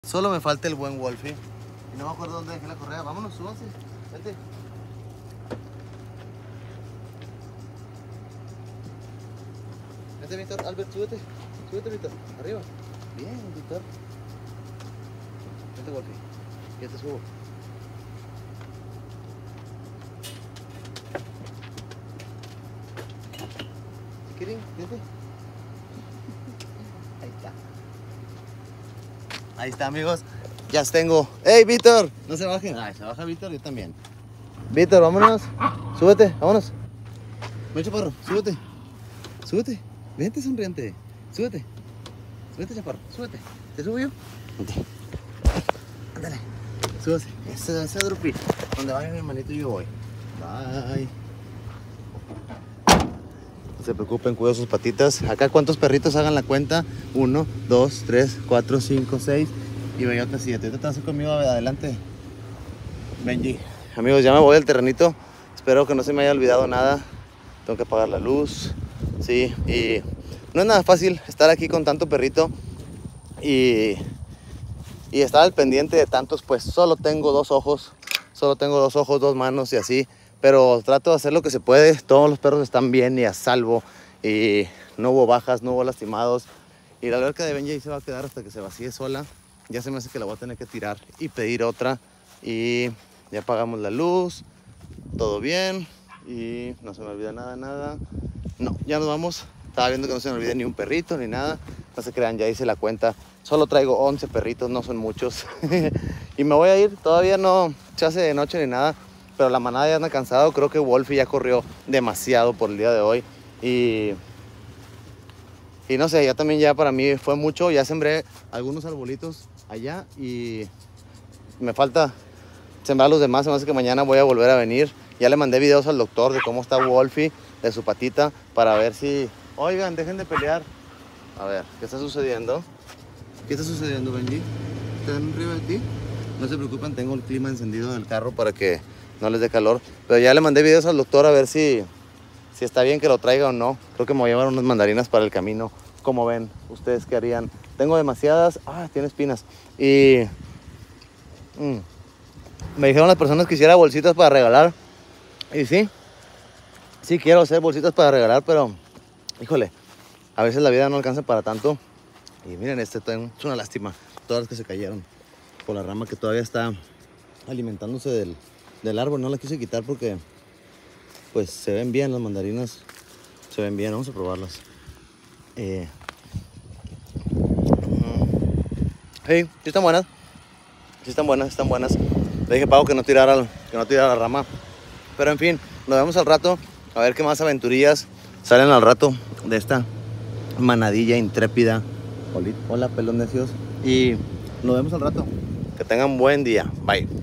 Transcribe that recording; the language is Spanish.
Solo me falta el buen Wolfie. Y no me acuerdo dónde dejé la correa. Vámonos, súbanse. Vente. Vente, Víctor. Albert, súbete. Súbete, Víctor. Arriba. Bien, Víctor. Vente, Wolfie. Ya te subo. Chiquirín, vente. Ahí está. Ahí está, amigos. Ya tengo. ¡Hey, Víctor! No se bajen. Ay, se baja Víctor, yo también. Víctor, vámonos. Súbete, vámonos. Ven, chaparro, súbete. Súbete. Vente, sonriente. Súbete. Súbete, chaparro, súbete. ¿Te subo yo? Vente. Ándale. Súbase. Ese drupi. Donde vaya mi hermanito yo voy. Bye. No se preocupen, cuido sus patitas. Acá, ¿cuántos perritos hagan la cuenta? 1, 2, 3, 4, 5, 6 y Bellota 7. Ahorita te vas conmigo adelante, Benji. Amigos, ya me voy al terrenito. Espero que no se me haya olvidado nada. Tengo que apagar la luz. Sí, y no es nada fácil estar aquí con tanto perrito y estar al pendiente de tantos. Pues solo tengo 2 ojos. Solo tengo 2 ojos, 2 manos y así. Pero trato de hacer lo que se puede. Todos los perros están bien y a salvo. Y no hubo bajas, no hubo lastimados. Y la alberca de Benji ahí se va a quedar hasta que se vacíe sola. Ya se me hace que la voy a tener que tirar y pedir otra. Y ya apagamos la luz. Todo bien. Y no se me olvida nada. No, ya nos vamos. Estaba viendo que no se me olvide ni un perrito ni nada. No se crean, ya hice la cuenta. Solo traigo 11 perritos, no son muchos. Y me voy a ir. Todavía no se hace de noche ni nada. Pero la manada ya anda cansado. Creo que Wolfie ya corrió demasiado por el día de hoy. Y no sé, ya también ya para mí fue mucho. Ya sembré algunos arbolitos allá. Y me falta sembrar los demás. Se me hace que mañana voy a volver a venir. Ya le mandé videos al doctor de cómo está Wolfie, de su patita. Para ver si... Oigan, dejen de pelear. A ver, ¿qué está sucediendo? ¿Qué está sucediendo, Benji? ¿Están arriba de ti? No se preocupen, tengo el clima encendido del carro para que no les dé calor. Pero ya le mandé videos al doctor a ver si está bien que lo traiga o no. Creo que me voy a llevar unas mandarinas para el camino. Como ven, ¿ustedes qué harían? Tengo demasiadas. Ah, tiene espinas. Y me dijeron las personas que hiciera bolsitas para regalar. Y sí quiero hacer bolsitas para regalar, pero híjole, a veces la vida no alcanza para tanto. Y miren, es una lástima. Todas las que se cayeron por la rama que todavía está alimentándose del árbol. No la quise quitar porque pues se ven bien las mandarinas. Se ven bien, vamos a probarlas. Sí están buenas. Sí están buenas. Le dije a Pau que no tirara la rama. Pero en fin, nos vemos al rato. A ver qué más aventurillas salen al rato de esta manadilla intrépida. Hola, pelón necios. Y nos vemos al rato. Que tengan buen día. Bye.